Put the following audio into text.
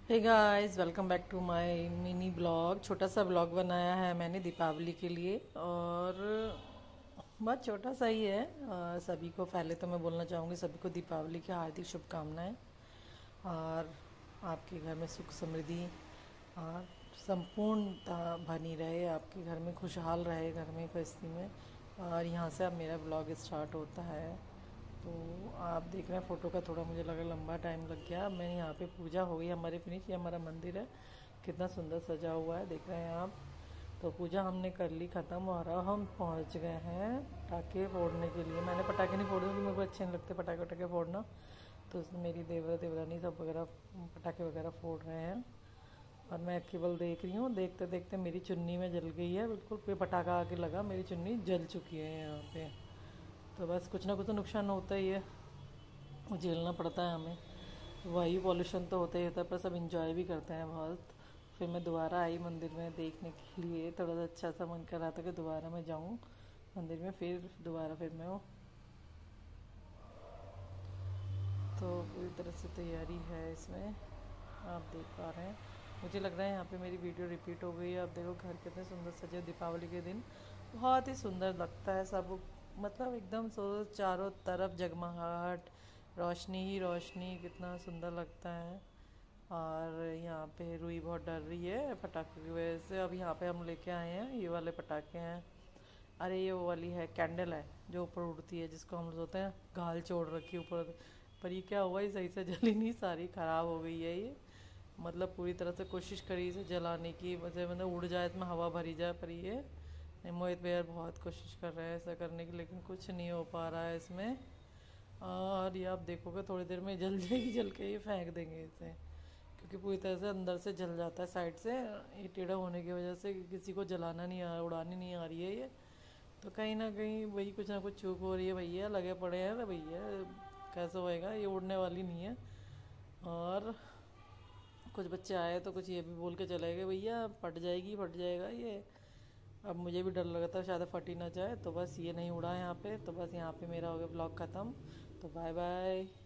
Hey guys, welcome back to my mini blog. छोटा सा blog बनाया है मैंने दीपावली के लिए, और बहुत छोटा सा ही है। सभी को पहले तो मैं बोलना चाहूँगी, सभी को दीपावली की हार्दिक शुभकामनाएं। और आपके घर में सुख समृद्धि और संपूर्णता बनी रहे, आपके घर में खुशहाल रहे, घर में गृहस्थी में। और यहाँ से अब मेरा ब्लॉग स्टार्ट होता है। तो आप देख रहे हैं फ़ोटो का थोड़ा मुझे लगा लंबा टाइम लग गया। मैंने यहाँ पे पूजा हो गई हमारी फिनिश। ये हमारा मंदिर है, कितना सुंदर सजा हुआ है, देख रहे हैं आप। तो पूजा हमने कर ली ख़त्म, और अब हम पहुँच गए हैं पटाखे फोड़ने के लिए। मैंने पटाखे नहीं फोड़े क्योंकि मेरे को अच्छे नहीं लगते पटाखे वटाखे फोड़ना। तो उसमें मेरी देवरानी सब वगैरह पटाखे वगैरह फोड़ रहे हैं, और मैं केवल देख रही हूँ। देखते देखते मेरी चुन्नी में जल गई है बिल्कुल, पे पटाखा आके लगा, मेरी चुन्नी जल चुकी है यहाँ पे। तो बस कुछ ना कुछ तो नुकसान होता ही है, वो झेलना पड़ता है हमें। वायु पॉल्यूशन तो होता ही होता है, पर सब इंजॉय भी करते हैं बहुत। फिर मैं दोबारा आई मंदिर में देखने के लिए, थोड़ा सा अच्छा सा मन कर रहा था कि दोबारा मैं जाऊँ मंदिर में। फिर दोबारा फिर मैं वो, तो पूरी तरह से तैयारी है इसमें, आप देख पा रहे हैं। मुझे लग रहा है यहाँ पे मेरी वीडियो रिपीट हो गई है। आप देखो घर कितने सुंदर सजे, दीपावली के दिन बहुत ही सुंदर लगता है सब। मतलब एकदम सो चारों तरफ जगमगाहट, रोशनी ही रोशनी, कितना सुंदर लगता है। और यहाँ पे रुई बहुत डर रही है पटाखे की वजह से। अब यहाँ पे हम लेके आए हैं ये वाले पटाखे हैं। अरे ये वो वाली है, कैंडल है जो ऊपर उड़ती है, जिसको हम लोग होते हैं गाल छोड़ रखी ऊपर। पर ये क्या हुआ, ये सही से जली नहीं, सारी ख़राब हो गई है ये। मतलब पूरी तरह से कोशिश करी इसे जलाने की, वजह मतलब उड़ जाए, इसमें हवा भरी जाए, पर ये नहीं। मोहित भैया बहुत कोशिश कर रहे हैं ऐसा करने की, लेकिन कुछ नहीं हो पा रहा है इसमें। और ये आप देखोगे थोड़ी देर में जल जाएगी, जल के ये फेंक देंगे इसे, क्योंकि पूरी तरह से अंदर से जल जाता है साइड से। ये टेढ़ा होने की वजह से किसी को जलाना नहीं आ, उड़ानी नहीं आ रही है ये। तो कहीं ना कहीं वही कुछ ना कुछ चूक हो रही है भैया, लगे पड़े हैं ना भैया, कैसे होएगा, ये उड़ने वाली नहीं है। और कुछ बच्चे आए तो कुछ ये भी बोल के चले गए, भैया फट जाएगी फट जाएगा ये। अब मुझे भी डर लगा था शायद फट ही ना जाए, तो बस ये नहीं उड़ा यहाँ पे। तो बस यहाँ पे मेरा हो गया ब्लॉग ख़त्म। तो बाय बाय।